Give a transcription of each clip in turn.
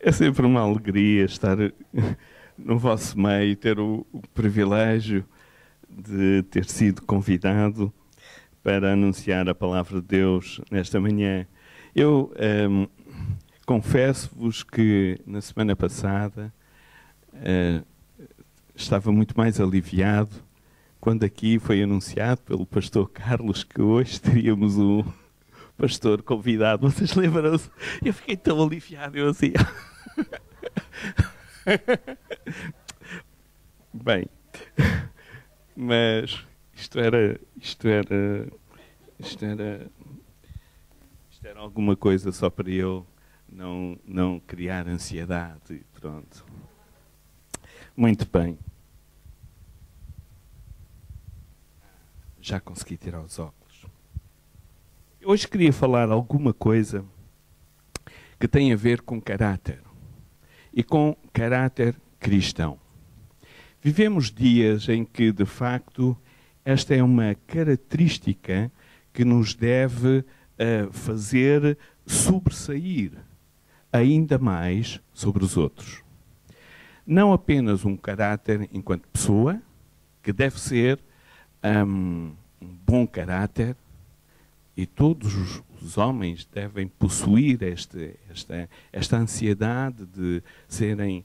É sempre uma alegria estar no vosso meio, ter o privilégio de ter sido convidado para anunciar a palavra de Deus nesta manhã. Eu confesso-vos que na semana passada estava muito mais aliviado quando aqui foi anunciado pelo pastor Carlos que hoje teríamos um pastor convidado. Vocês lembram-se? Eu fiquei tão aliviado, eu assim... Bem, mas isto era alguma coisa só para eu não criar ansiedade. Pronto. Muito bem. Já consegui tirar os óculos. Hoje queria falar alguma coisa que tem a ver com caráter e com caráter cristão. Vivemos dias em que, de facto, esta é uma característica que nos deve fazer sobressair ainda mais sobre os outros. Não apenas um caráter enquanto pessoa, que deve ser um bom caráter, e todos os homens devem possuir esta ansiedade de serem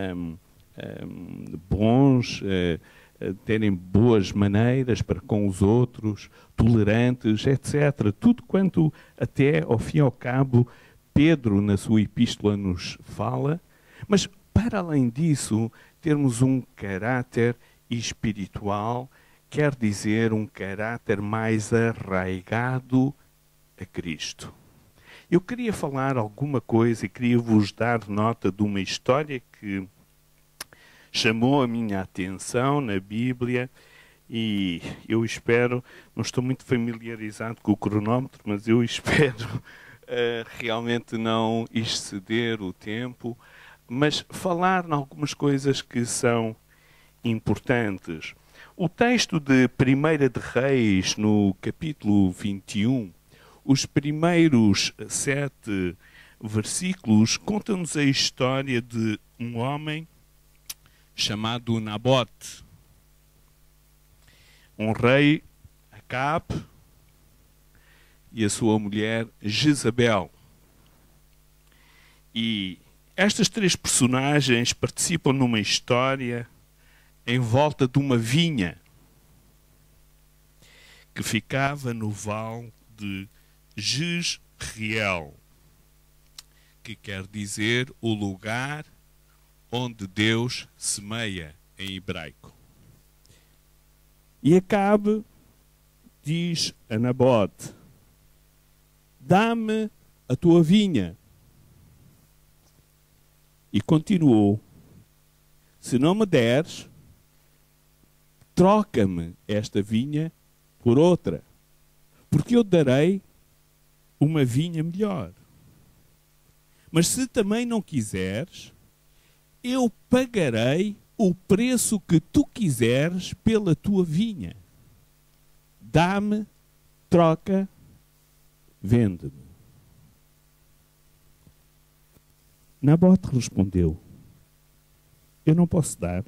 bons, terem boas maneiras para com os outros, tolerantes, etc. Tudo quanto até, ao fim e ao cabo, Pedro, na sua epístola, nos fala. Mas, para além disso, termos um caráter espiritual, quer dizer um caráter mais arraigado a Cristo. Eu queria falar alguma coisa e queria vos dar nota de uma história que chamou a minha atenção na Bíblia e eu espero, não estou muito familiarizado com o cronómetro, mas eu espero realmente não exceder o tempo, mas falar em algumas coisas que são importantes. O texto de 1 de Reis, no capítulo 21, os primeiros 7 versículos contam-nos a história de um homem chamado Nabote. Um rei, Acabe, e a sua mulher, Jezabel. E estas 3 personagens participam numa história em volta de uma vinha que ficava no vale de Jezreel, que quer dizer o lugar onde Deus semeia em hebraico. E Acabe diz a Nabote: dá-me a tua vinha. E continuou: se não me deres, troca-me esta vinha por outra, porque eu darei uma vinha melhor. Mas se também não quiseres, eu pagarei o preço que tu quiseres pela tua vinha. Dá-me, troca, vende-me. Nabote respondeu: eu não posso dar,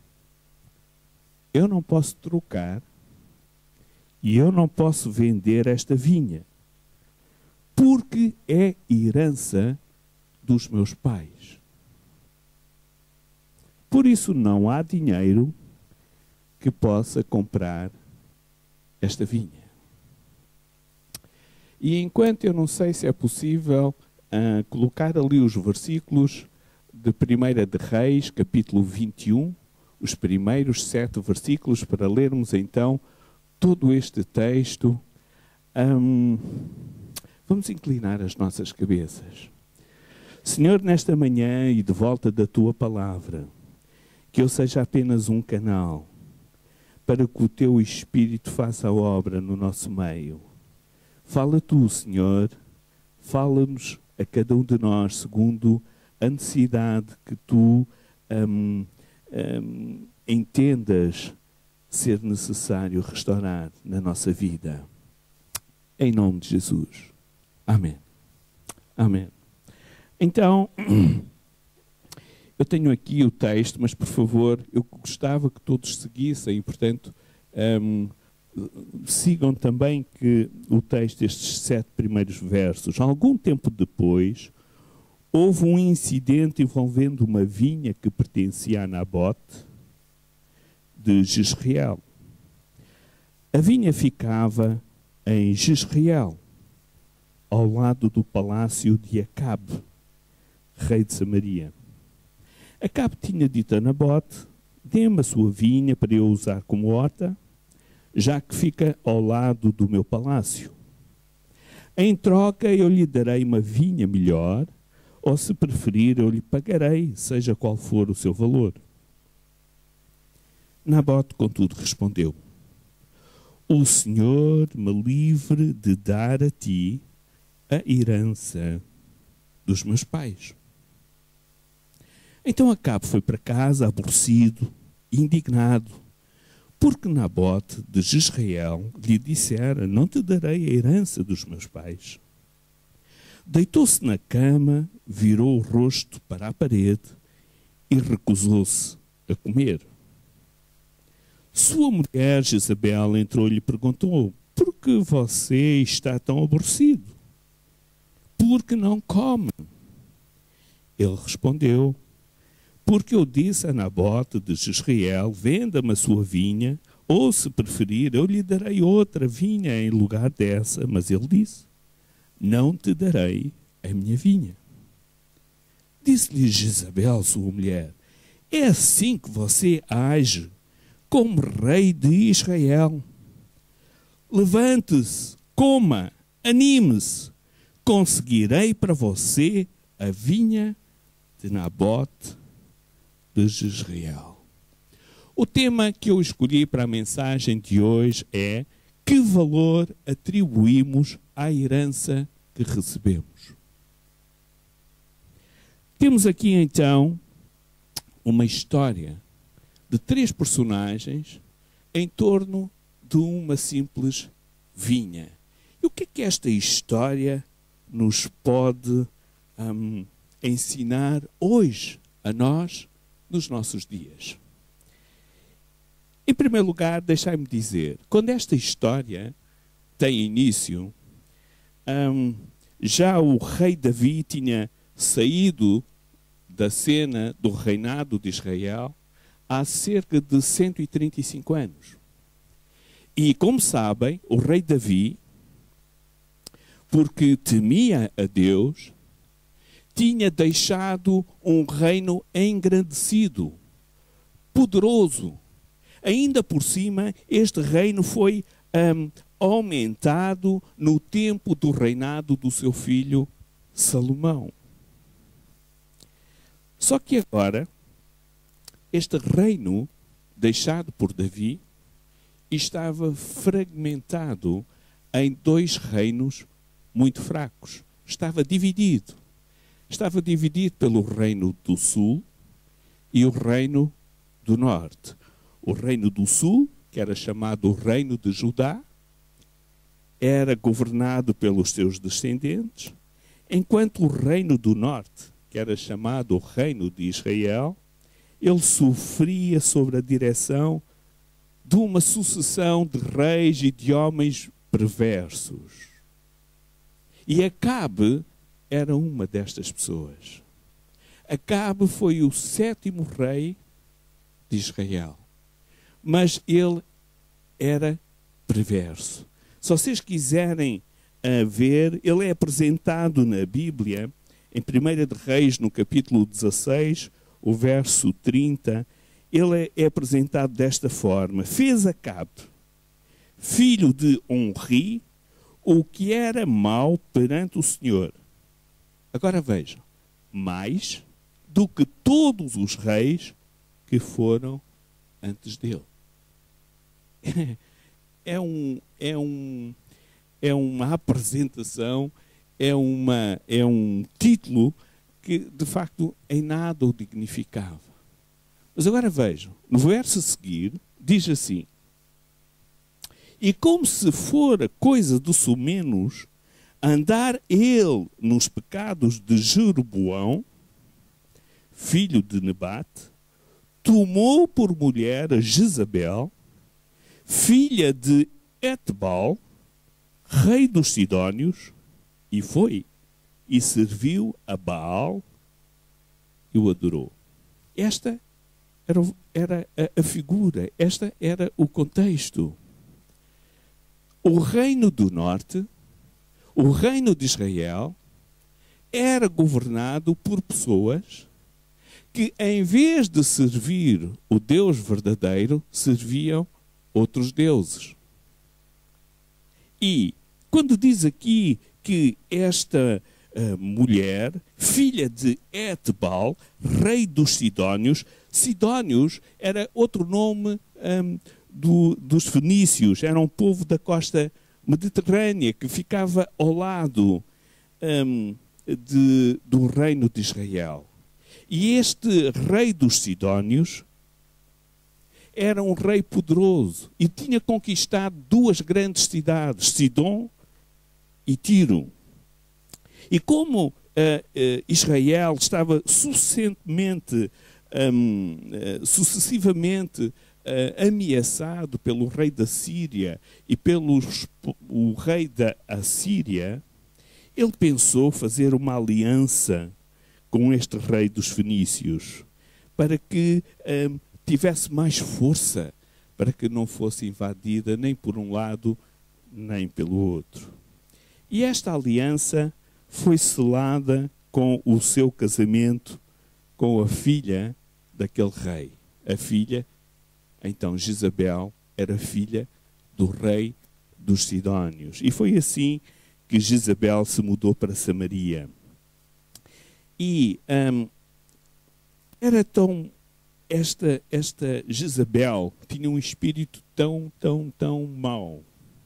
eu não posso trocar e eu não posso vender esta vinha, porque é herança dos meus pais. Por isso não há dinheiro que possa comprar esta vinha. E enquanto eu não sei se é possível colocar ali os versículos de 1 de Reis, capítulo 21, os primeiros 7 versículos, para lermos então todo este texto, vamos inclinar as nossas cabeças. Senhor, nesta manhã e de volta da Tua palavra, que eu seja apenas um canal para que o Teu Espírito faça a obra no nosso meio. Fala Tu, Senhor, fala-nos a cada um de nós segundo a necessidade que Tu entendas ser necessário restaurar na nossa vida. Em nome de Jesus. Amém. Amém. Então, Eu tenho aqui o texto, mas, por favor, eu gostava que todos seguissem, portanto, sigam também que o texto, estes 7 primeiros versos. Algum tempo depois, houve um incidente envolvendo uma vinha que pertencia a Nabote de Jezreel. A vinha ficava em Jezreel, ao lado do palácio de Acabe, rei de Samaria. Acabe tinha dito a Nabote: dê-me a sua vinha para eu usar como horta, já que fica ao lado do meu palácio. Em troca eu lhe darei uma vinha melhor, ou se preferir eu lhe pagarei, seja qual for o seu valor. Nabote, contudo, respondeu: o Senhor me livre de dar a ti a herança dos meus pais. Então Acabe foi para casa aborrecido, indignado, porque Nabote de Jezreel lhe dissera: não te darei a herança dos meus pais. Deitou-se na cama, virou o rosto para a parede e recusou-se a comer. Sua mulher Jezabel entrou e lhe perguntou: por que você está tão aborrecido? Por que não come? Ele respondeu: porque eu disse a Nabote de Jezreel: venda-me a sua vinha, ou se preferir eu lhe darei outra vinha em lugar dessa. Mas ele disse: não te darei a minha vinha. Disse-lhe Jezabel, sua mulher: é assim que você age como rei de Israel? Levante-se, coma, anime-se, conseguirei para você a vinha de Nabote de Jezreel. O tema que eu escolhi para a mensagem de hoje é: que valor atribuímos à herança que recebemos? Temos aqui então uma história de 3 personagens em torno de uma simples vinha. E o que é que esta história nos pode ensinar hoje a nós, nos nossos dias? Em primeiro lugar, deixai-me dizer, quando esta história tem início, já o rei Davi tinha saído da cena do reinado de Israel há cerca de 135 anos. E, como sabem, o rei Davi, porque temia a Deus, tinha deixado um reino engrandecido, poderoso. Ainda por cima, este reino foi aumentado no tempo do reinado do seu filho Salomão. Só que agora, este reino deixado por Davi estava fragmentado em 2 reinos muito fracos. Estava dividido. Estava dividido pelo reino do sul e o reino do norte. O reino do sul, que era chamado o reino de Judá, era governado pelos seus descendentes, enquanto o reino do norte, que era chamado o reino de Israel, ele sofria sob a direção de uma sucessão de reis e de homens perversos. E Acabe era uma destas pessoas. Acabe foi o 7º rei de Israel. Mas ele era perverso. Se vocês quiserem ver, ele é apresentado na Bíblia, em 1 de Reis, no capítulo 16, o verso 30, ele é apresentado desta forma: fez Acabe, filho de Onri, o que era mau perante o Senhor. Agora vejam, mais do que todos os reis que foram antes dele. É uma apresentação, é um título que, de facto, em nada o dignificava. Mas agora vejam, no verso a seguir, diz assim: e como se fora coisa do sumenos andar ele nos pecados de Jeroboão, filho de Nebate, tomou por mulher a Jezabel, filha de Etbal, rei dos Sidónios, e foi e serviu a Baal e o adorou. Esta era a figura, esta era o contexto. O reino do norte, o reino de Israel, era governado por pessoas que, em vez de servir o Deus verdadeiro, serviam outros deuses. E quando diz aqui que esta mulher, filha de Etbal, rei dos Sidónios, Sidónios era outro nome dos fenícios, era um povo da costa mediterrânea que ficava ao lado do reino de Israel. E este rei dos Sidónios era um rei poderoso e tinha conquistado duas grandes cidades, Sidom e Tiro. E como Israel estava sucessivamente ameaçado pelo rei da Síria e pelo rei da Assíria, ele pensou fazer uma aliança com este rei dos fenícios para que tivesse mais força, para que não fosse invadida nem por um lado nem pelo outro. E esta aliança foi selada com o seu casamento com a filha daquele rei. A filha, então Jezabel, era filha do rei dos Sidónios. E foi assim que Jezabel se mudou para Samaria. E era tão... Esta Jezabel tinha um espírito tão mau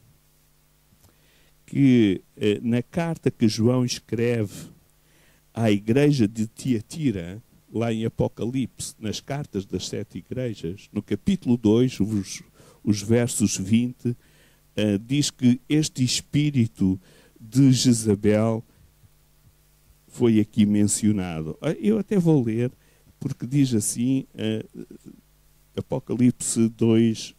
que na carta que João escreve à igreja de Tiatira, lá em Apocalipse, nas cartas das 7 igrejas, no capítulo 2, os versos 20, diz que este espírito de Jezabel foi aqui mencionado. Eu até vou ler, porque diz assim, Apocalipse 2,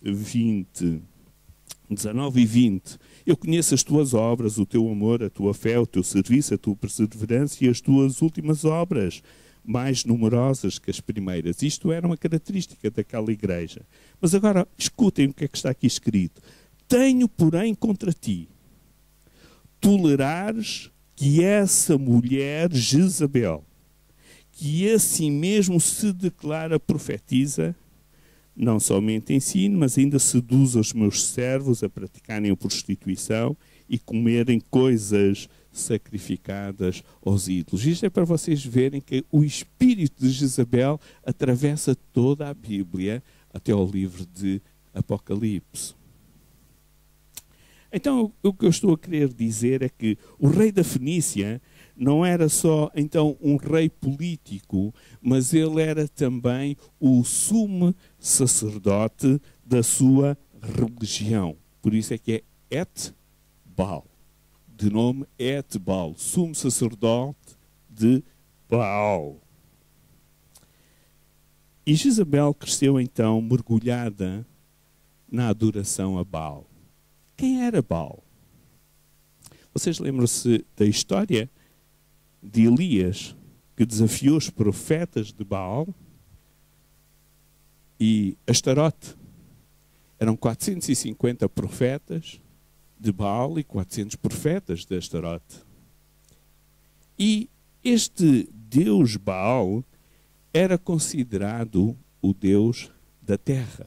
19 e 20. Eu conheço as tuas obras, o teu amor, a tua fé, o teu serviço, a tua perseverança e as tuas últimas obras, mais numerosas que as primeiras. Isto era uma característica daquela igreja. Mas agora, escutem o que é que está aqui escrito. Tenho, porém, contra ti, tolerares que essa mulher, Jezabel, que assim mesmo se declara profetiza, não somente ensina, mas ainda seduz os meus servos a praticarem a prostituição e comerem coisas sacrificadas aos ídolos. Isto é para vocês verem que o espírito de Jezabel atravessa toda a Bíblia até ao livro de Apocalipse. Então, o que eu estou a querer dizer é que o rei da Fenícia não era só, então, um rei político, mas ele era também o sumo sacerdote da sua religião. Por isso é que é Etbal, de nome Etbal, sumo sacerdote de Baal. E Jezabel cresceu, então, mergulhada na adoração a Baal. Quem era Baal? Vocês lembram-se da história de Elias, que desafiou os profetas de Baal? E Astarote. Eram 450 profetas de Baal e 400 profetas de Astarote. E este Deus Baal era considerado o Deus da terra.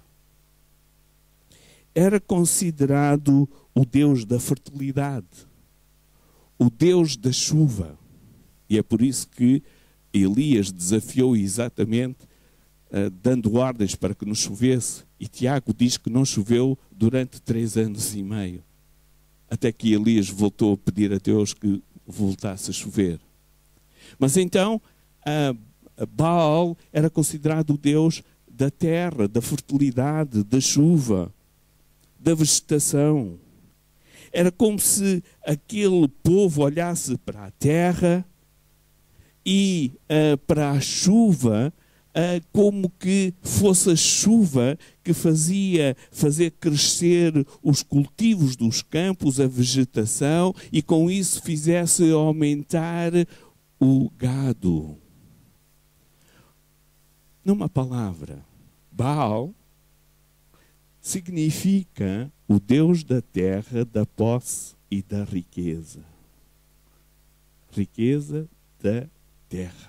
Era considerado o Deus da fertilidade, o Deus da chuva. E é por isso que Elias desafiou exatamente, dando ordens para que não chovesse. E Tiago diz que não choveu durante 3 anos e meio. Até que Elias voltou a pedir a Deus que voltasse a chover. Mas então, Baal era considerado o Deus da terra, da fertilidade, da chuva, da vegetação. Era como se aquele povo olhasse para a terra e para a chuva, como que fosse a chuva que fazia fazer crescer os cultivos dos campos, a vegetação, e com isso fizesse aumentar o gado. Numa palavra, Baal significa o Deus da terra, da posse e da riqueza. Riqueza da terra.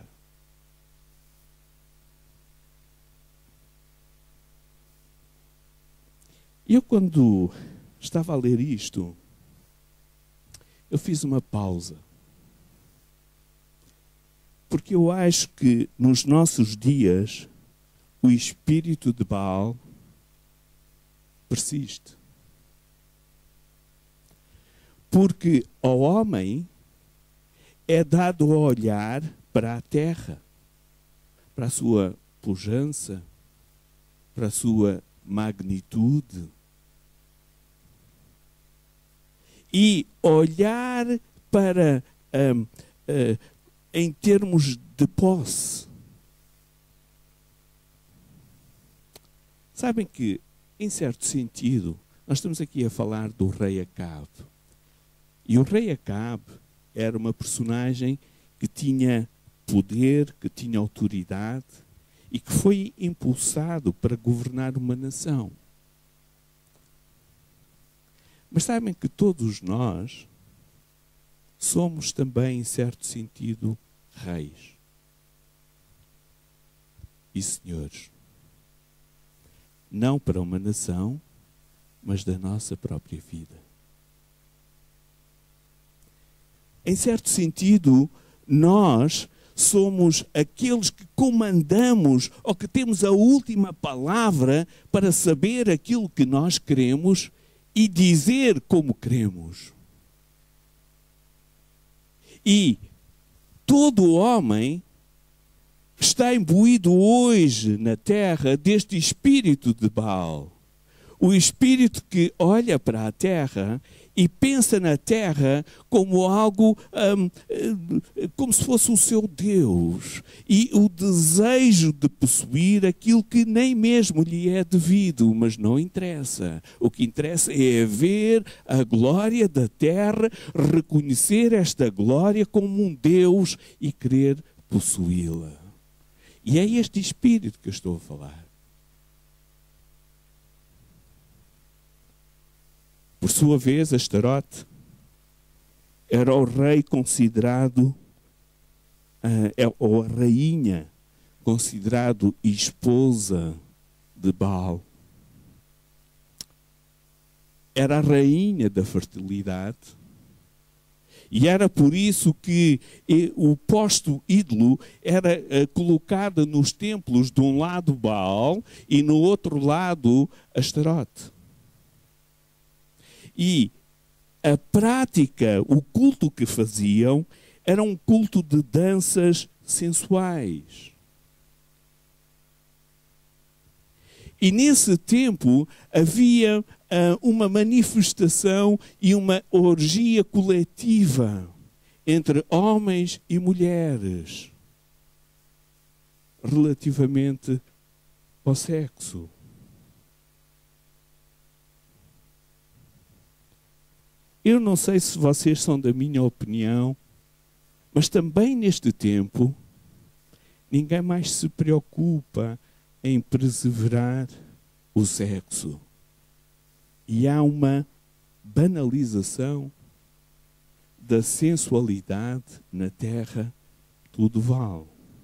Eu, quando estava a ler isto, eu fiz uma pausa. Porque eu acho que nos nossos dias o espírito de Baal persiste. Porque ao homem é dado a olhar para a terra, para a sua pujança, para a sua magnitude, e olhar para, em termos de posse. Sabem que, em certo sentido, nós estamos aqui a falar do rei Acabe. E o rei Acabe era uma personagem que tinha poder, que tinha autoridade e que foi impulsado para governar uma nação. Mas sabem que todos nós somos também, em certo sentido, reis e senhores. Não para uma nação, mas da nossa própria vida. Em certo sentido, nós somos aqueles que comandamos ou que temos a última palavra para saber aquilo que nós queremos e dizer como queremos. E todo homem está imbuído hoje na terra deste espírito de Baal. O espírito que olha para a terra e pensa na terra como algo, como se fosse o seu Deus. E o desejo de possuir aquilo que nem mesmo lhe é devido, mas não interessa. O que interessa é ver a glória da terra, reconhecer esta glória como um Deus e querer possuí-la. E é este espírito que eu estou a falar. Por sua vez, Astarote era o rei considerado, ou a rainha considerado esposa de Baal. Era a rainha da fertilidade. E era por isso que o posto ídolo era colocado nos templos, de um lado Baal e no outro lado Astarote. E a prática, o culto que faziam, era um culto de danças sensuais. E nesse tempo havia uma manifestação e uma orgia coletiva entre homens e mulheres relativamente ao sexo. Eu não sei se vocês são da minha opinião, mas também neste tempo ninguém mais se preocupa em perseverar o sexo. E há uma banalização da sensualidade na terra, tudo vale.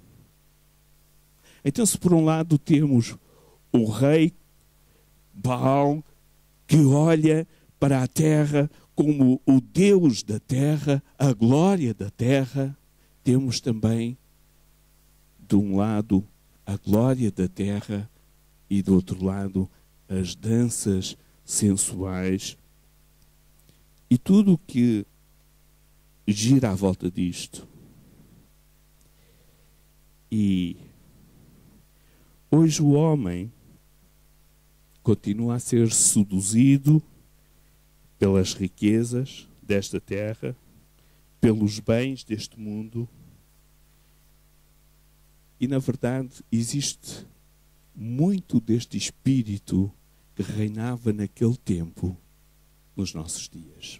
Então, se por um lado temos o rei Baal, que olha para a terra como o Deus da terra, a glória da terra, temos também, de um lado, a glória da terra e, do outro lado, as danças sensuais e tudo o que gira à volta disto. E hoje o homem continua a ser seduzido pelas riquezas desta terra, pelos bens deste mundo, E, na verdade, existe muito deste espírito que reinava naquele tempo nos nossos dias.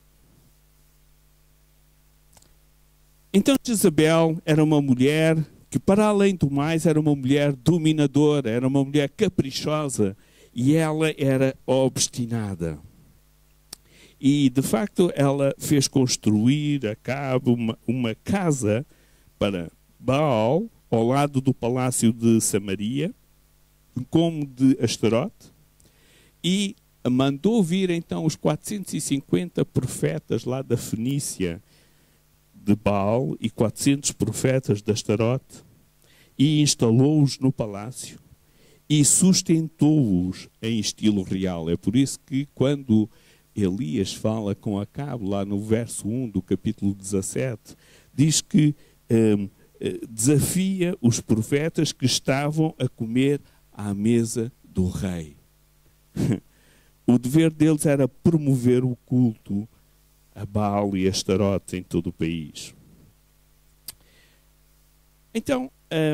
Então, Jezabel era uma mulher que, para além do mais, era uma mulher dominadora, era uma mulher caprichosa, e ela era obstinada. E, de facto, ela fez construir a Acabe uma casa para Baal, ao lado do palácio de Samaria, como de Astarote, e mandou vir então os 450 profetas lá da Fenícia de Baal e 400 profetas de Astarote, e instalou-os no palácio e sustentou-os em estilo real. É por isso que quando Elias fala com Acabe, lá no verso 1 do capítulo 17, diz que desafia os profetas que estavam a comer à mesa do rei. O dever deles era promover o culto a Baal e a Astarote em todo o país. Então,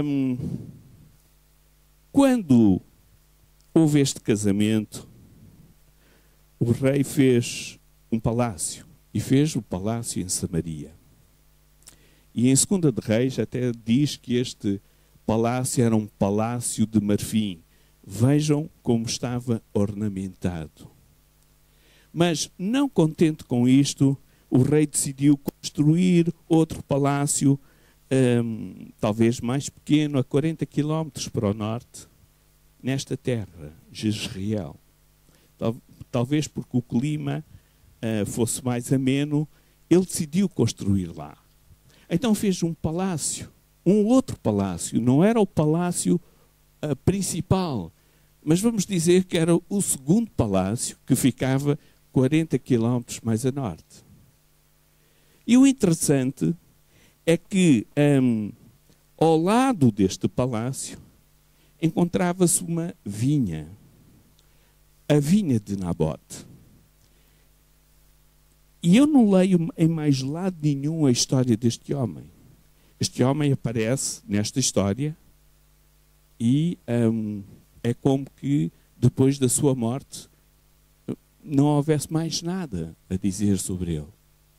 quando houve este casamento, o rei fez um palácio, e fez o palácio em Samaria. E em 2 de Reis até diz que este palácio era um palácio de marfim. Vejam como estava ornamentado. Mas, não contente com isto, o rei decidiu construir outro palácio, talvez mais pequeno, a 40 quilómetros para o norte, nesta terra, Jezreel. Talvez porque o clima fosse mais ameno, ele decidiu construir lá. Então fez um palácio, um outro palácio. Não era o palácio principal, mas vamos dizer que era o segundo palácio, que ficava 40 quilómetros mais a norte. E o interessante é que ao lado deste palácio encontrava-se uma vinha, a vinha de Nabote. E eu não leio em mais lado nenhum a história deste homem. Este homem aparece nesta história e é como que depois da sua morte não houvesse mais nada a dizer sobre ele.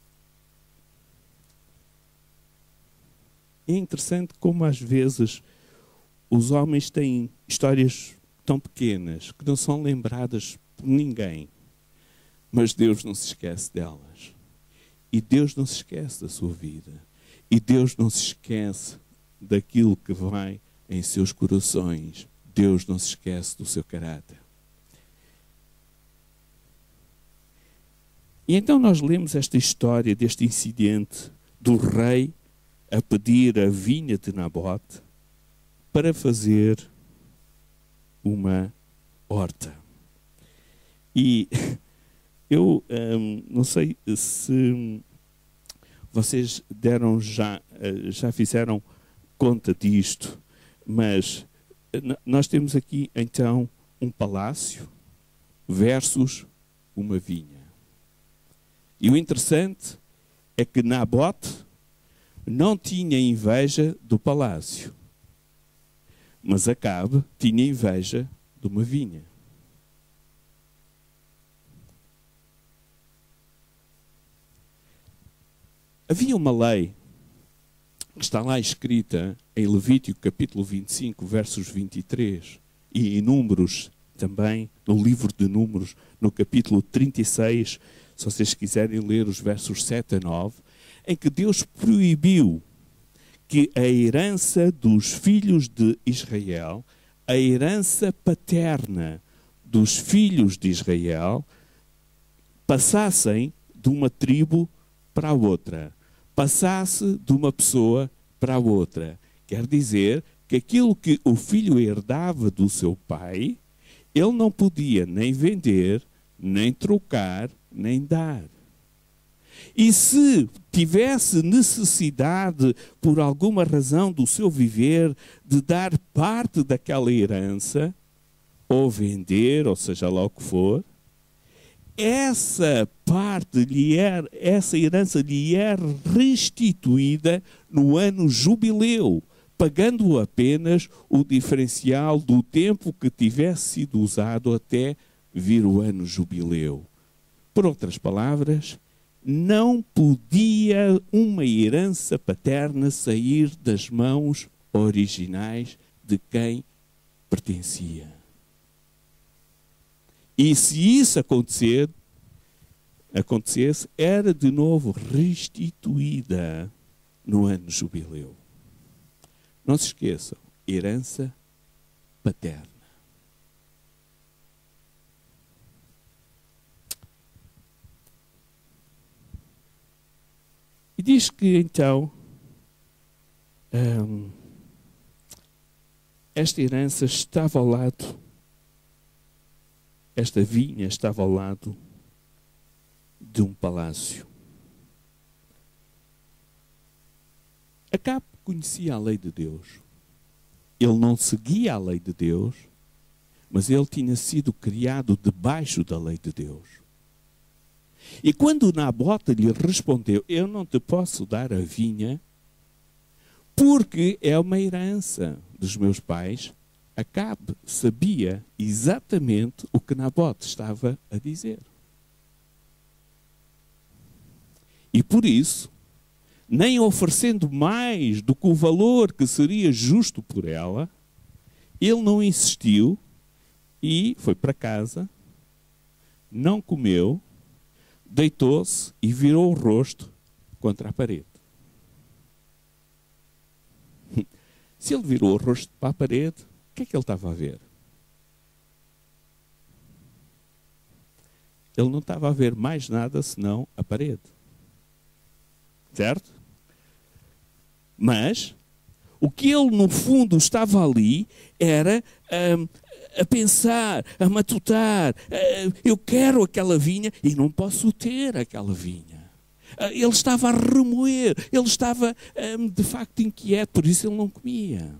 É interessante como às vezes os homens têm histórias tão pequenas que não são lembradas por ninguém. Mas Deus não se esquece delas. E Deus não se esquece da sua vida. E Deus não se esquece daquilo que vai em seus corações. Deus não se esquece do seu caráter. E então nós lemos esta história deste incidente do rei a pedir a vinha de Nabote para fazer uma horta. E eu não sei se vocês já fizeram conta disto, mas nós temos aqui então um palácio versus uma vinha. E o interessante é que Nabote não tinha inveja do palácio, mas Acabe tinha inveja de uma vinha. Havia uma lei que está lá escrita em Levítico capítulo 25, versos 23, e em Números também, no livro de Números, no capítulo 36, se vocês quiserem ler os versos 7 a 9, em que Deus proibiu que a herança dos filhos de Israel, a herança paterna dos filhos de Israel, passassem de uma tribo para a outra. Passasse de uma pessoa para a outra. Quer dizer que aquilo que o filho herdava do seu pai, ele não podia nem vender, nem trocar, nem dar. E se tivesse necessidade, por alguma razão do seu viver, de dar parte daquela herança, ou vender, ou seja lá o que for, essa herança lhe é restituída no ano jubileu, pagando apenas o diferencial do tempo que tivesse sido usado até vir o ano jubileu. Por outras palavras, não podia uma herança paterna sair das mãos originais de quem pertencia. E se isso acontecesse, era de novo restituída no ano jubileu. Não se esqueçam, herança paterna. E diz que então esta herança estava ao lado, esta vinha estava ao lado de um palácio. Acabe conhecia a lei de Deus. Ele não seguia a lei de Deus, mas ele tinha sido criado debaixo da lei de Deus. E quando Nabote lhe respondeu, eu não te posso dar a vinha, porque é uma herança dos meus pais, Acabe sabia exatamente o que Nabote estava a dizer. E por isso, nem oferecendo mais do que o valor que seria justo por ela, ele não insistiu e foi para casa, não comeu, deitou-se e virou o rosto contra a parede. Se ele virou o rosto para a parede, o que é que ele estava a ver? Ele não estava a ver mais nada senão a parede. Certo? Mas o que ele no fundo estava ali era a pensar, a matutar, eu quero aquela vinha e não posso ter aquela vinha. Ele estava a remoer, ele estava de facto inquieto, por isso ele não comia.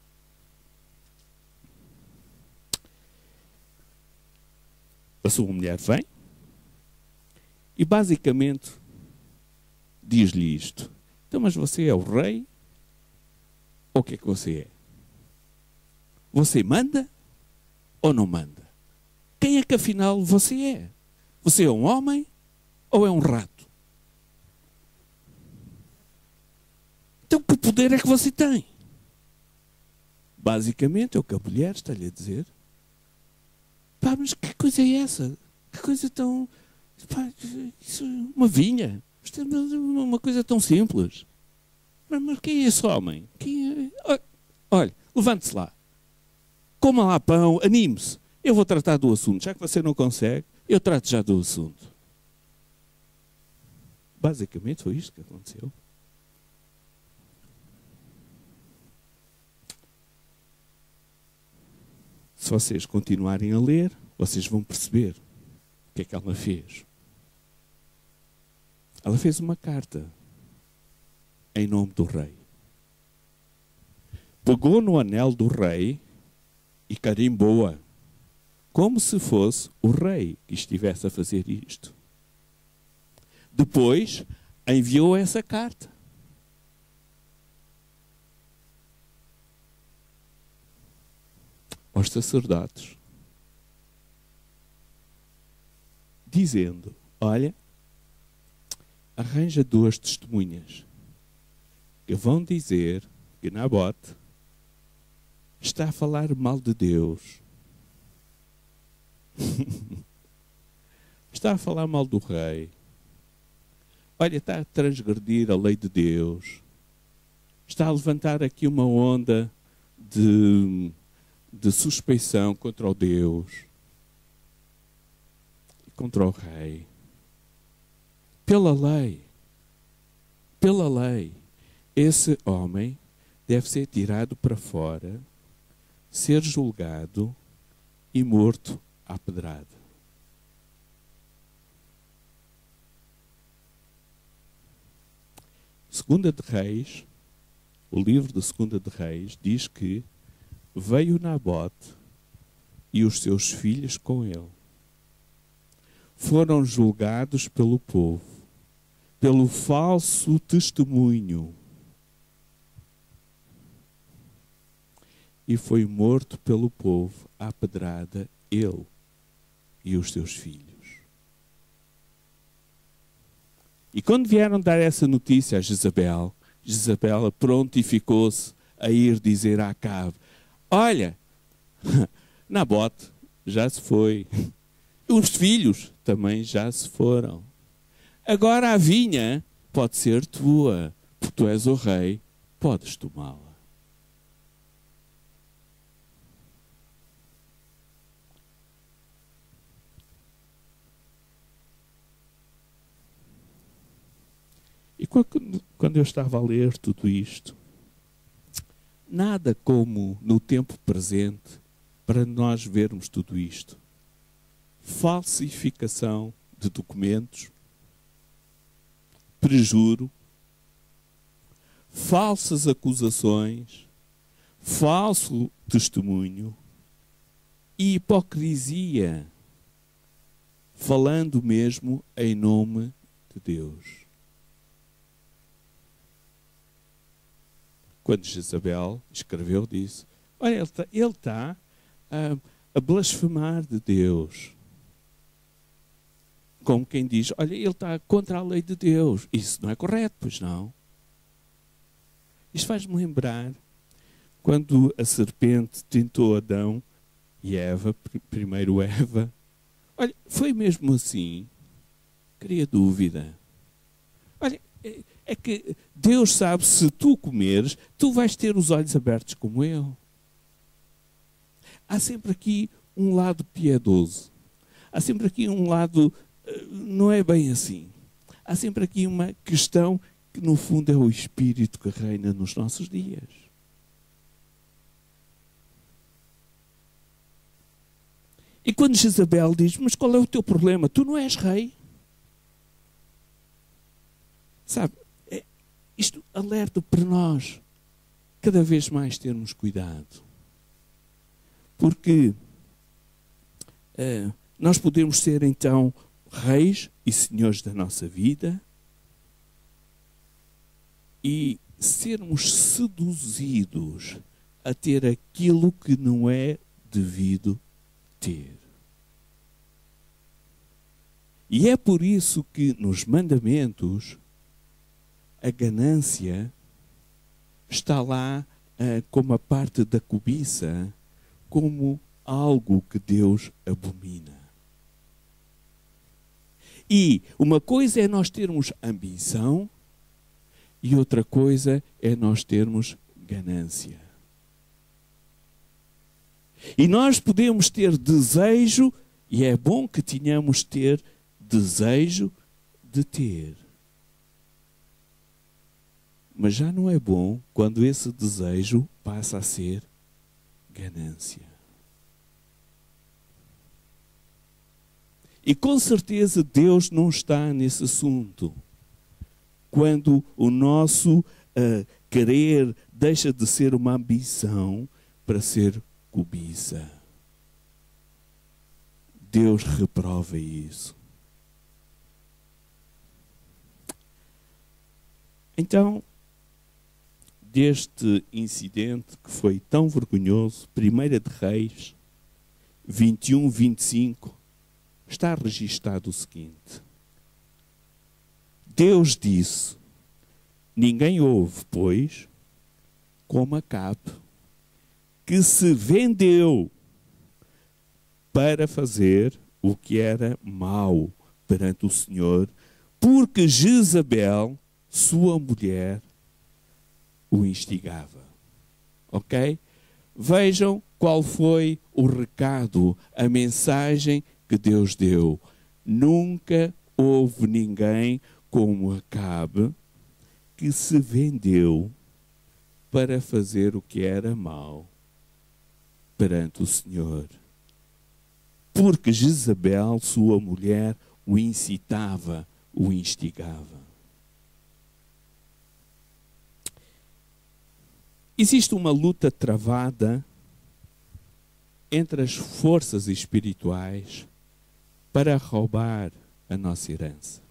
A sua mulher vem e basicamente diz-lhe isto. Então, mas você é o rei? Ou o que é que você é? Você manda ou não manda? Quem é que afinal você é? Você é um homem ou é um rato? Então, que poder é que você tem? Basicamente, é o que a mulher está-lhe a dizer. Pá, mas que coisa é essa? Que coisa tão... Pá, isso é uma vinha. Isto é uma coisa tão simples. Mas quem é esse homem? Quem é? Olha, levante-se lá. Coma lá pão, anime-se. Eu vou tratar do assunto. Já que você não consegue, eu trato já do assunto. Basicamente foi isto que aconteceu. Se vocês continuarem a ler, vocês vão perceber o que é que ela fez. Ela fez uma carta em nome do rei. Pegou no anel do rei e carimbou-a, como se fosse o rei que estivesse a fazer isto. Depois, enviou essa carta. Aos sacerdotes, dizendo, olha, arranja 2 testemunhas que vão dizer que Nabote está a falar mal de Deus. Está a falar mal do rei. Olha, está a transgredir a lei de Deus. Está a levantar aqui uma onda de suspeição contra o Deus e contra o rei. Pela lei, esse homem deve ser tirado para fora, ser julgado e morto à pedrada. Segunda de Reis, o livro de Segunda de Reis diz que veio Nabote e os seus filhos com ele. Foram julgados pelo povo, pelo falso testemunho. e foi morto pelo povo à pedrada, ele e os seus filhos. E quando vieram dar essa notícia a Jezabel, Jezabel prontificou-se a ir dizer a Acabe: olha, Nabote já se foi, os filhos também já se foram. Agora a vinha pode ser tua, porque tu és o rei, podes tomá-la. E quando eu estava a ler tudo isto, nada como no tempo presente para nós vermos tudo isto. Falsificação de documentos, perjuro, falsas acusações, falso testemunho e hipocrisia, falando mesmo em nome de Deus. Quando Jezabel escreveu, disse: olha, ele está a blasfemar de Deus. Como quem diz: olha, ele está contra a lei de Deus. Isso não é correto, pois não? Isto faz-me lembrar quando a serpente tentou Adão e Eva, primeiro Eva. Olha, foi mesmo assim? Cria dúvida. Olha, é que Deus sabe, se tu comeres, tu vais ter os olhos abertos como eu. Há sempre aqui um lado piedoso. Há sempre aqui um lado, não é bem assim. Há sempre aqui uma questão que no fundo é o Espírito que reina nos nossos dias. E quando Jezabel diz: mas qual é o teu problema? Tu não és rei. Sabe, isto alerta para nós cada vez mais termos cuidado. Porque nós podemos ser então reis e senhores da nossa vida e sermos seduzidos a ter aquilo que não é devido ter. E é por isso que nos mandamentos a ganância está lá como a parte da cobiça, como algo que Deus abomina. E uma coisa é nós termos ambição e outra coisa é nós termos ganância. E nós podemos ter desejo, e é bom que tenhamos ter desejo de ter. Mas já não é bom quando esse desejo passa a ser ganância. E com certeza Deus não está nesse assunto. Quando o nosso querer deixa de ser uma ambição para ser cobiça. Deus reprova isso. Então, deste incidente que foi tão vergonhoso, 1 de Reis 21, 25, está registado o seguinte: Deus disse: ninguém houve, pois, como Acabe, que se vendeu para fazer o que era mau perante o Senhor, porque Jezabel, sua mulher, o instigava. Ok? Vejam qual foi o recado, a mensagem que Deus deu. Nunca houve ninguém como Acabe que se vendeu para fazer o que era mau perante o Senhor. Porque Jezabel, sua mulher, o incitava, o instigava. Existe uma luta travada entre as forças espirituais para roubar a nossa herança.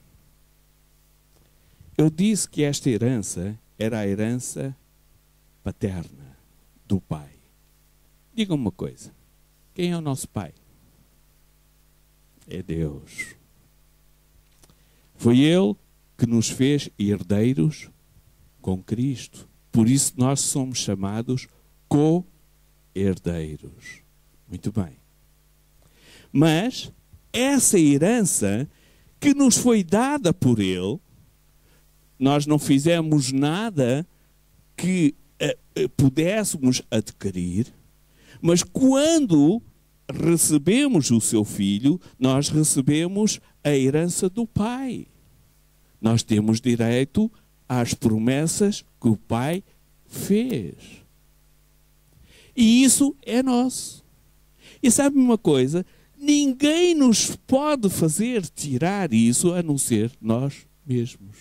Eu disse que esta herança era a herança paterna do pai. Diga uma coisa. Quem é o nosso Pai? É Deus. Foi Ele que nos fez herdeiros com Cristo. Por isso nós somos chamados co-herdeiros. Muito bem. Mas essa herança que nos foi dada por Ele, nós não fizemos nada que pudéssemos adquirir, mas quando recebemos o seu Filho, nós recebemos a herança do Pai. Nós temos direito às promessas que o Pai fez. E isso é nosso. E sabe uma coisa? Ninguém nos pode fazer tirar isso a não ser nós mesmos.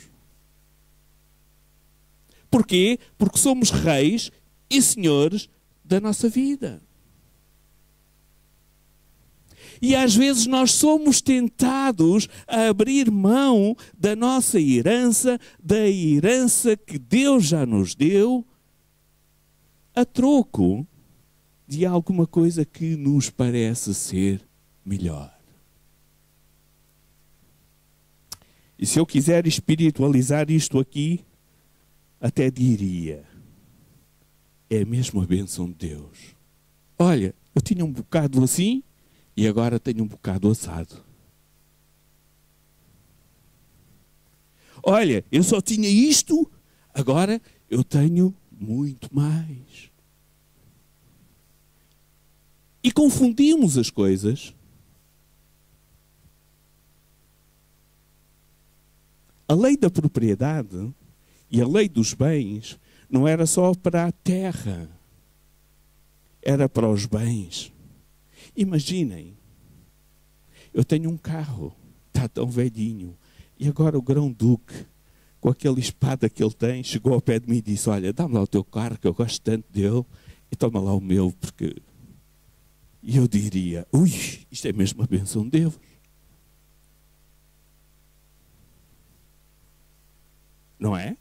Porquê? Porque somos reis e senhores da nossa vida. E às vezes nós somos tentados a abrir mão da nossa herança, da herança que Deus já nos deu, a troco de alguma coisa que nos parece ser melhor. E se eu quiser espiritualizar isto aqui, até diria, é mesmo a bênção de Deus. Olha, eu tinha um bocado assim, e agora tenho um bocado assado. Olha, eu só tinha isto, agora eu tenho muito mais. E confundimos as coisas. A lei da propriedade e a lei dos bens não era só para a terra, era para os bens. Imaginem, eu tenho um carro, está tão velhinho, e agora o grão-duque, com aquela espada que ele tem, chegou ao pé de mim e disse, olha, dá-me lá o teu carro, que eu gosto tanto dele, e toma lá o meu, porque... E eu diria, ui, isto é mesmo a bênção de Deus. Não é?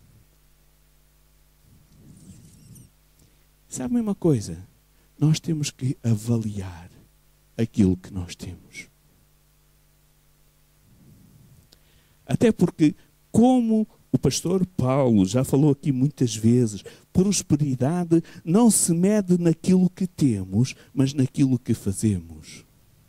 Sabe uma coisa? Nós temos que avaliar aquilo que nós temos. Até porque, como o pastor Paulo já falou aqui muitas vezes, prosperidade não se mede naquilo que temos, mas naquilo que fazemos.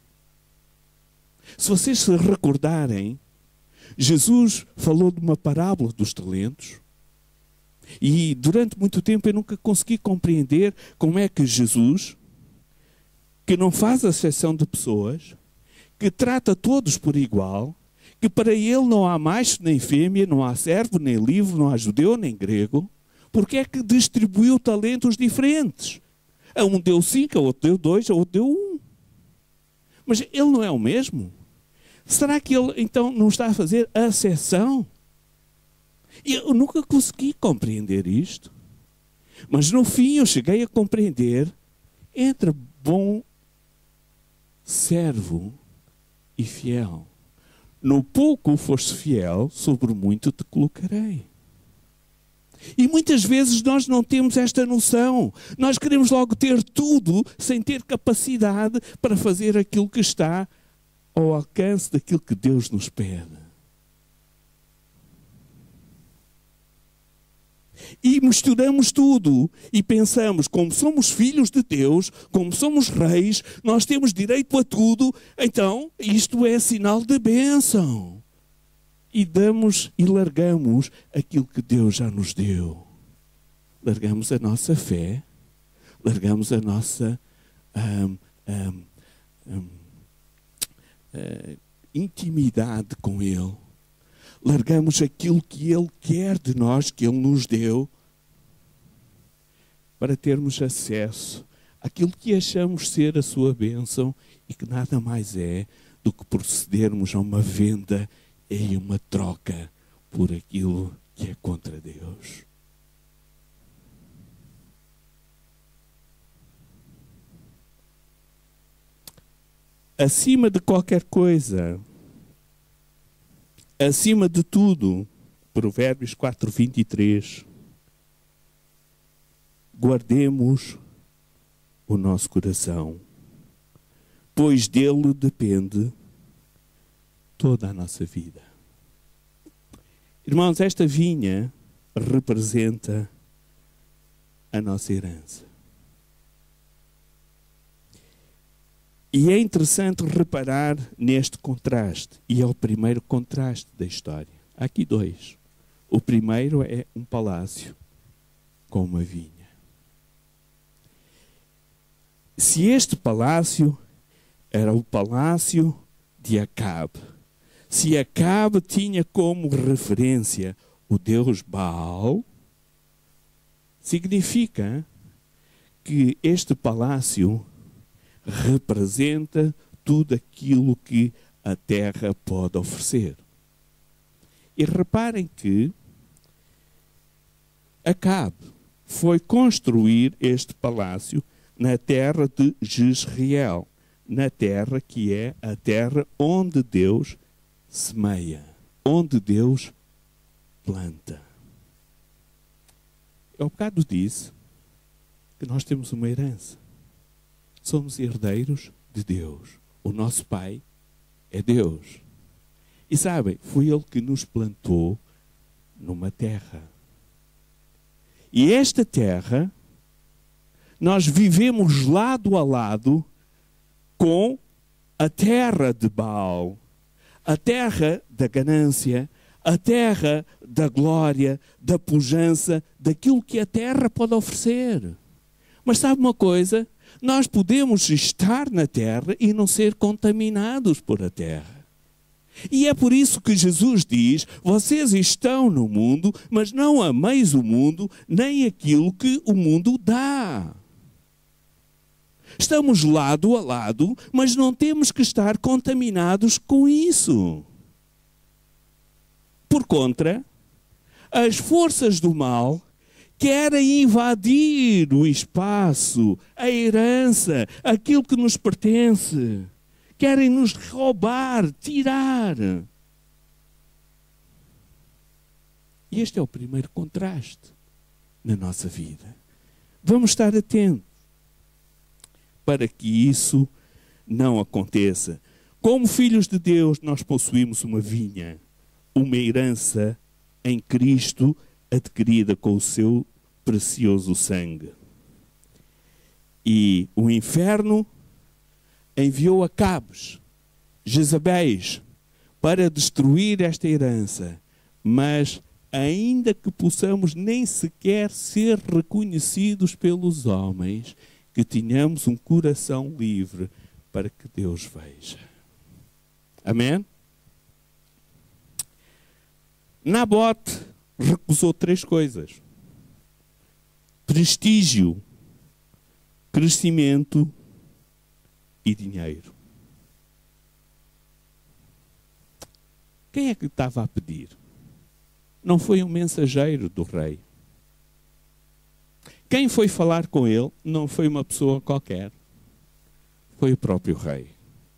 Se vocês se recordarem, Jesus falou de uma parábola dos talentos. E durante muito tempo eu nunca consegui compreender como é que Jesus, que não faz acepção de pessoas, que trata todos por igual, que para ele não há macho nem fêmea, não há servo nem livre, não há judeu nem grego, porque é que distribuiu talentos diferentes? A um deu 5, a outro deu 2, a outro deu 1. Mas ele não é o mesmo? Será que ele então não está a fazer acepção? E eu nunca consegui compreender isto. Mas no fim eu cheguei a compreender entre bom servo e fiel. No pouco foste fiel, sobre o muito te colocarei. E muitas vezes nós não temos esta noção. Nós queremos logo ter tudo sem ter capacidade para fazer aquilo que está ao alcance daquilo que Deus nos pede. E misturamos tudo e pensamos, como somos filhos de Deus, como somos reis, nós temos direito a tudo, então isto é sinal de bênção. E damos e largamos aquilo que Deus já nos deu. Largamos a nossa fé, largamos a nossa intimidade com Ele. Largamos aquilo que Ele quer de nós, que Ele nos deu, para termos acesso àquilo que achamos ser a sua bênção e que nada mais é do que procedermos a uma venda e uma troca por aquilo que é contra Deus. Acima de qualquer coisa, acima de tudo, Provérbios 4:23, guardemos o nosso coração, pois dele depende toda a nossa vida. Irmãos, esta vinha representa a nossa herança. E é interessante reparar neste contraste, e é o primeiro contraste da história. Há aqui dois. O primeiro é um palácio com uma vinha. Se este palácio era o palácio de Acabe, se Acabe tinha como referência o deus Baal, significa que este palácio representa tudo aquilo que a terra pode oferecer. E reparem que Acabe foi construir este palácio na terra de Jezreel, na terra que é a terra onde Deus semeia, onde Deus planta. Eu há bocado disse que nós temos uma herança. Somos herdeiros de Deus. O nosso Pai é Deus. E sabem, foi Ele que nos plantou numa terra. E esta terra, nós vivemos lado a lado com a terra de Baal, a terra da ganância, a terra da glória, da pujança, daquilo que a terra pode oferecer. Mas sabe uma coisa? Nós podemos estar na terra e não ser contaminados por a terra. E é por isso que Jesus diz: vocês estão no mundo, mas não ameis o mundo, nem aquilo que o mundo dá. Estamos lado a lado, mas não temos que estar contaminados com isso. Por contra, as forças do mal querem invadir o espaço, a herança, aquilo que nos pertence. Querem nos roubar, tirar. E este é o primeiro contraste na nossa vida. Vamos estar atentos para que isso não aconteça. Como filhos de Deus, nós possuímos uma vinha, uma herança em Cristo, adquirida com o seu precioso sangue. E o inferno enviou Acabes, Jezabéis, para destruir esta herança. Mas, ainda que possamos nem sequer ser reconhecidos pelos homens, que tenhamos um coração livre para que Deus veja. Amém? Nabote recusou 3 coisas: prestígio, crescimento e dinheiro. Quem é que estava a pedir? Não foi um mensageiro do rei. Quem foi falar com ele não foi uma pessoa qualquer. Foi o próprio rei.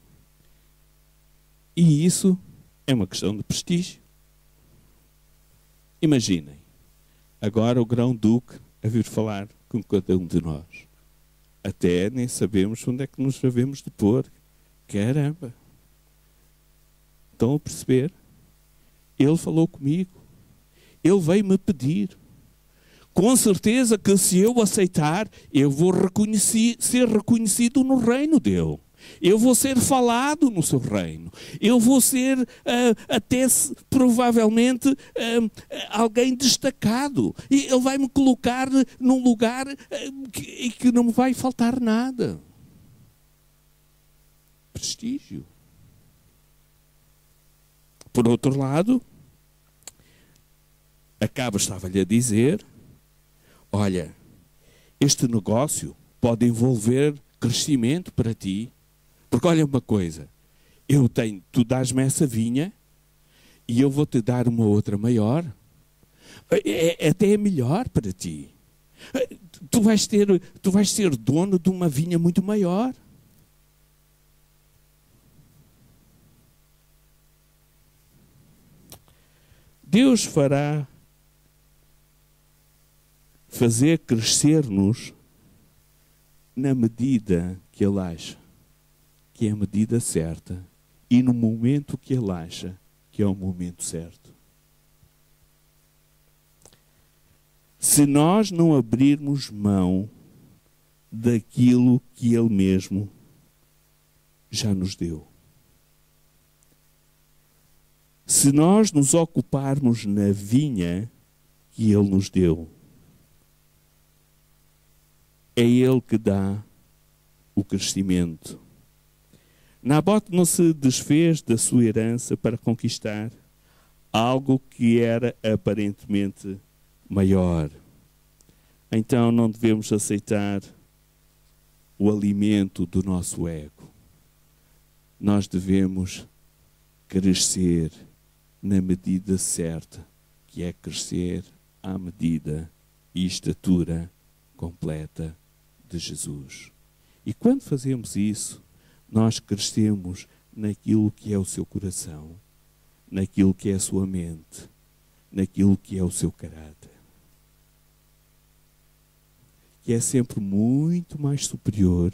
E isso é uma questão de prestígio. Imaginem, agora o grão-duque a vir falar com cada um de nós. Até nem sabemos onde é que nos devemos de pôr. Caramba! Estão a perceber? Ele falou comigo. Ele veio-me pedir. Com certeza que se eu aceitar, eu vou ser reconhecido no reino dele. Eu vou ser falado no seu reino. Eu vou ser até provavelmente alguém destacado. E ele vai me colocar num lugar que não me vai faltar nada. Prestígio. Por outro lado, Acabe estava-lhe a dizer: olha, este negócio pode envolver crescimento para ti. Porque olha uma coisa, tu dás-me essa vinha e eu vou-te dar uma outra maior. Até é melhor para ti. Tu vais ser dono de uma vinha muito maior. Deus fará fazer crescer-nos na medida que ele acha que é a medida certa e no momento que ele acha que é o momento certo. Se nós não abrirmos mão daquilo que ele mesmo já nos deu, se nós nos ocuparmos na vinha que ele nos deu, é ele que dá o crescimento. Nabote não se desfez da sua herança para conquistar algo que era aparentemente maior. Então não devemos aceitar o alimento do nosso ego. Nós devemos crescer na medida certa, que é crescer à medida e estatura completa de Jesus. E quando fazemos isso, nós crescemos naquilo que é o seu coração, naquilo que é a sua mente, naquilo que é o seu caráter, que é sempre muito mais superior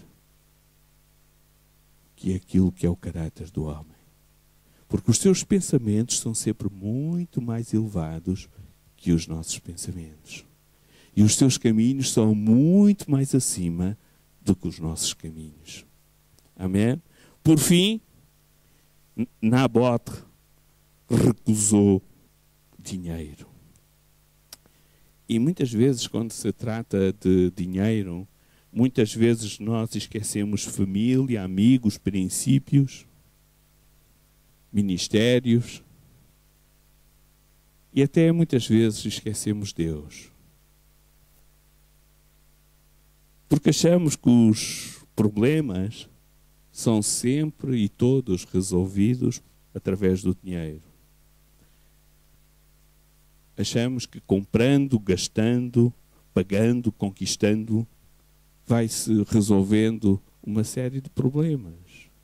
que aquilo que é o caráter do homem. Porque os seus pensamentos são sempre muito mais elevados que os nossos pensamentos. E os seus caminhos são muito mais acima do que os nossos caminhos. Amém? Por fim, Nabote recusou dinheiro. E muitas vezes, quando se trata de dinheiro, muitas vezes nós esquecemos família, amigos, princípios, ministérios e até muitas vezes esquecemos Deus. Porque achamos que os problemas são sempre e todos resolvidos através do dinheiro. Achamos que comprando, gastando, pagando, conquistando, vai-se resolvendo uma série de problemas.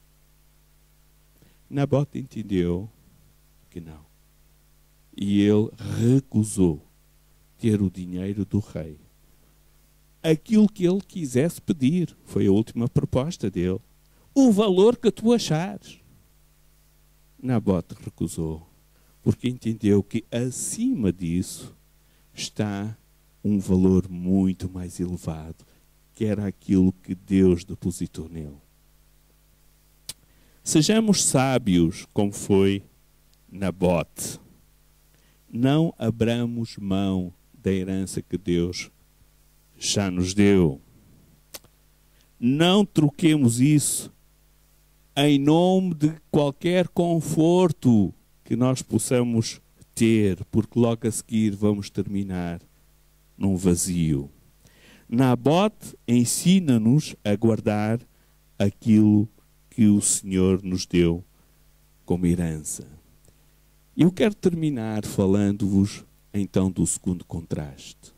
Nabote entendeu que não. E ele recusou ter o dinheiro do rei. Aquilo que ele quisesse pedir foi a última proposta dele. O valor que tu achares. Nabote recusou, porque entendeu que acima disso está um valor muito mais elevado, que era aquilo que Deus depositou nele. Sejamos sábios como foi Nabote. Não abramos mão da herança que Deus já nos deu. Não troquemos isso em nome de qualquer conforto que nós possamos ter, porque logo a seguir vamos terminar num vazio. Nabote ensina-nos a guardar aquilo que o Senhor nos deu como herança. Eu quero terminar falando-vos então do segundo contraste.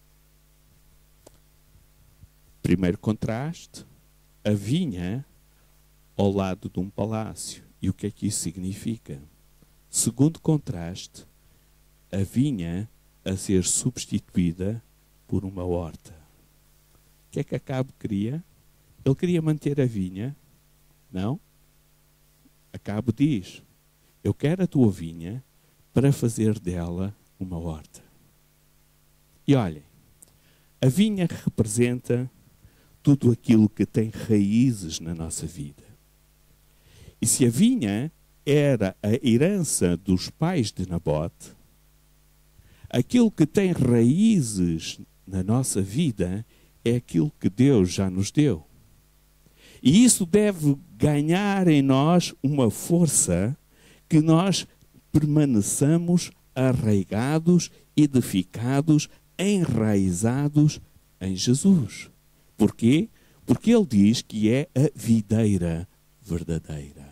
Primeiro contraste, a vinha ao lado de um palácio. E o que é que isso significa? Segundo contraste, a vinha a ser substituída por uma horta. O que é que Acabe queria? Ele queria manter a vinha. Não? Acabe diz, eu quero a tua vinha para fazer dela uma horta. E olhem, a vinha representa tudo aquilo que tem raízes na nossa vida. E se a vinha era a herança dos pais de Nabote, aquilo que tem raízes na nossa vida é aquilo que Deus já nos deu. E isso deve ganhar em nós uma força que nós permaneçamos arraigados, edificados, enraizados em Jesus. Porquê? Porque ele diz que é a videira verdadeira.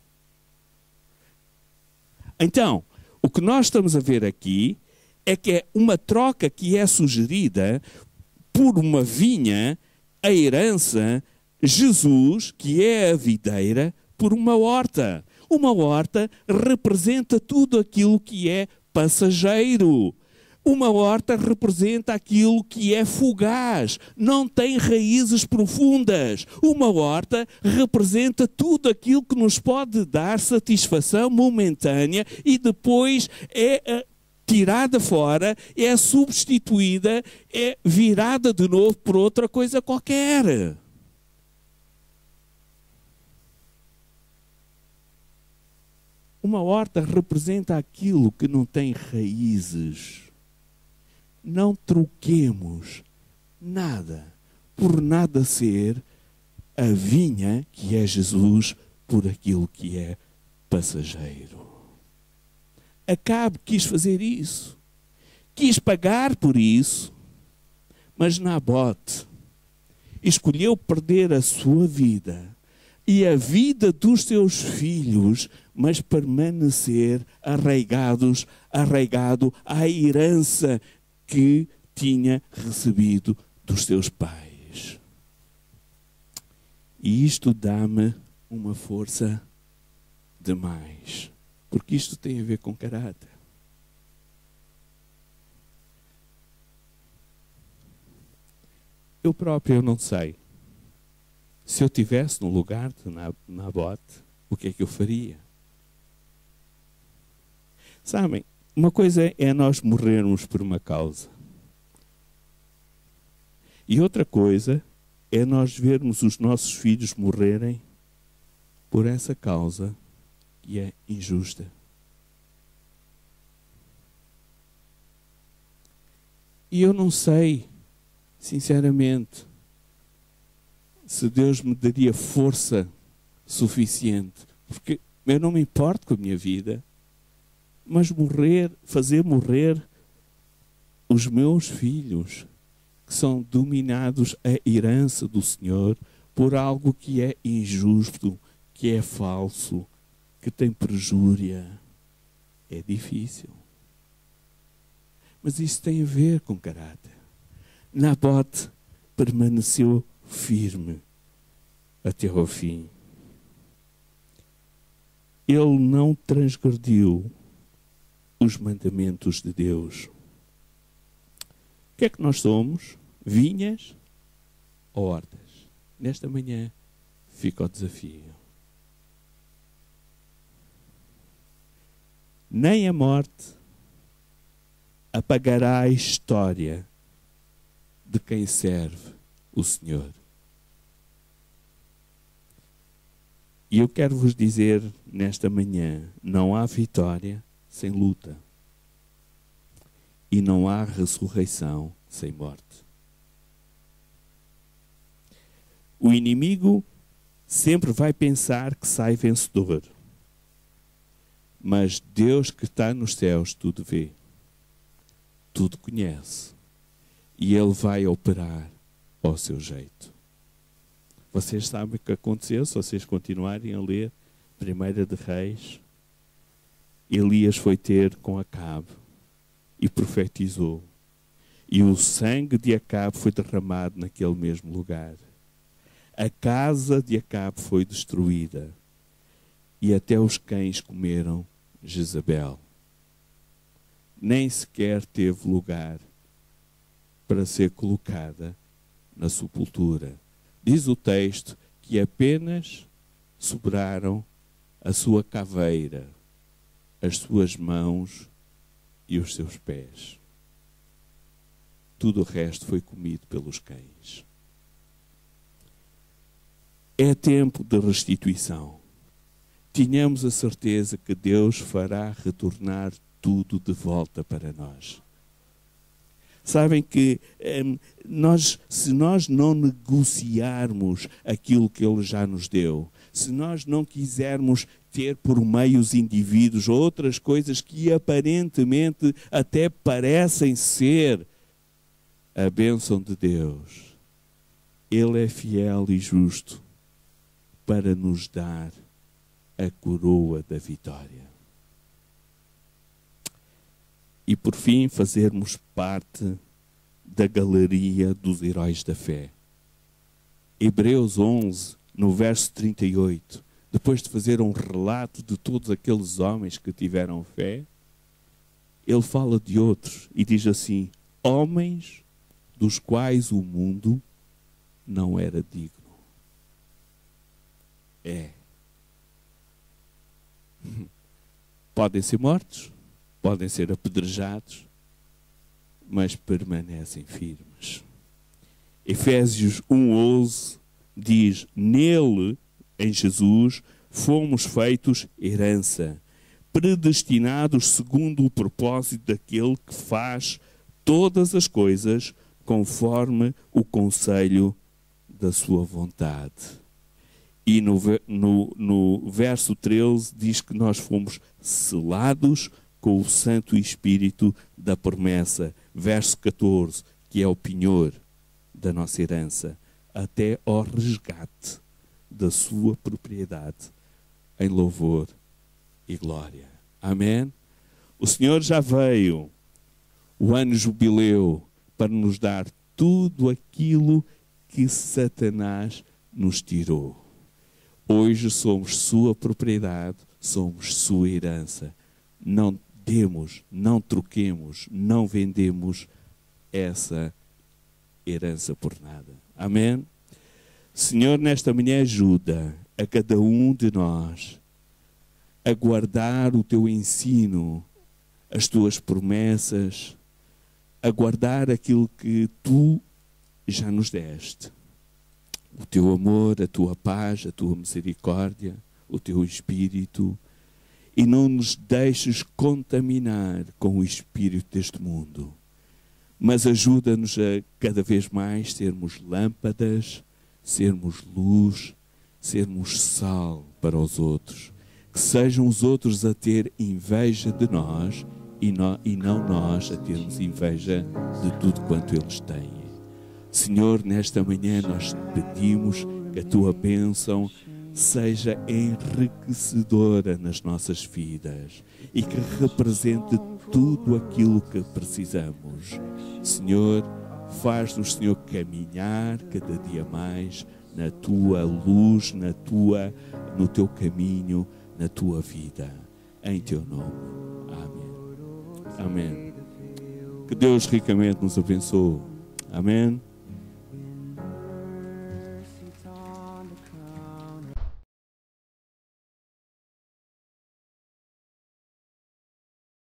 Então, o que nós estamos a ver aqui é que é uma troca que é sugerida por uma vinha, a herança, Jesus, que é a videira, por uma horta. Uma horta representa tudo aquilo que é passageiro. Uma horta representa aquilo que é fugaz, não tem raízes profundas. Uma horta representa tudo aquilo que nos pode dar satisfação momentânea e depois é tirada fora, é substituída, é virada de novo por outra coisa qualquer. Uma horta representa aquilo que não tem raízes. Não troquemos nada por nada ser a vinha, que é Jesus, por aquilo que é passageiro. Acabe quis fazer isso. Quis pagar por isso, mas Nabote escolheu perder a sua vida e a vida dos seus filhos, mas permanecer arraigado à herança que tinha recebido dos seus pais. E isto dá-me uma força demais, porque isto tem a ver com caráter. Eu próprio não sei. Se eu estivesse no lugar de Nabote, o que é que eu faria? Sabem, uma coisa é nós morrermos por uma causa. E outra coisa é nós vermos os nossos filhos morrerem por essa causa que é injusta. E eu não sei, sinceramente, se Deus me daria força suficiente, porque eu não me importo com a minha vida, mas fazer morrer os meus filhos, que são dominados a herança do Senhor, por algo que é injusto, que é falso, que tem perjúria, é difícil. Mas isso tem a ver com caráter. Nabote permaneceu firme até ao fim. Ele não transgrediu os mandamentos de Deus. O que é que nós somos? Vinhas ou hortas? Nesta manhã fica o desafio. Nem a morte apagará a história de quem serve o Senhor. E eu quero vos dizer nesta manhã, não há vitória sem luta. E não há ressurreição sem morte. O inimigo sempre vai pensar que sai vencedor. Mas Deus que está nos céus tudo vê, tudo conhece. E Ele vai operar ao seu jeito. Vocês sabem o que aconteceu, se vocês continuarem a ler 1 de Reis. Elias foi ter com Acabe e profetizou. E o sangue de Acabe foi derramado naquele mesmo lugar. A casa de Acabe foi destruída. E até os cães comeram Jezabel. Nem sequer teve lugar para ser colocada na sepultura. Diz o texto que apenas sobraram a sua caveira, as suas mãos e os seus pés. Tudo o resto foi comido pelos cães. É tempo de restituição. Tenhamos a certeza que Deus fará retornar tudo de volta para nós. Sabem que se nós não negociarmos aquilo que Ele já nos deu, se nós não quisermos ter por meio os indivíduos outras coisas que aparentemente até parecem ser a bênção de Deus, Ele é fiel e justo para nos dar a coroa da vitória. E por fim fazermos parte da galeria dos heróis da fé. Hebreus 11, no verso 38, depois de fazer um relato de todos aqueles homens que tiveram fé, ele fala de outros e diz assim: homens dos quais o mundo não era digno. Podem ser mortos, podem ser apedrejados, mas permanecem firmes. Efésios 1:11 diz: nele, em Jesus, fomos feitos herança, predestinados segundo o propósito daquele que faz todas as coisas conforme o conselho da sua vontade. E no verso 13 diz que nós fomos selados com o Santo Espírito da promessa. Verso 14, que é o penhor da nossa herança, até ao resgate da sua propriedade, em louvor e glória. Amém? O Senhor já veio, o ano jubileu, para nos dar tudo aquilo que Satanás nos tirou. Hoje somos sua propriedade, somos sua herança. Não demos, não troquemos, não vendemos essa herança por nada. Amém? Senhor, nesta manhã ajuda a cada um de nós a guardar o teu ensino, as tuas promessas, a guardar aquilo que tu já nos deste. O teu amor, a tua paz, a tua misericórdia, o teu Espírito. E não nos deixes contaminar com o espírito deste mundo. Mas ajuda-nos a cada vez mais sermos lâmpadas, sermos luz, sermos sal para os outros. Que sejam os outros a ter inveja de nós e não nós a termos inveja de tudo quanto eles têm. Senhor, nesta manhã nós pedimos que a tua bênção seja enriquecedora nas nossas vidas e que represente tudo aquilo que precisamos. Senhor, faz-nos, Senhor, caminhar cada dia mais na tua luz, no teu caminho, na tua vida. Em teu nome. Amém. Amém. Que Deus ricamente nos abençoe. Amém.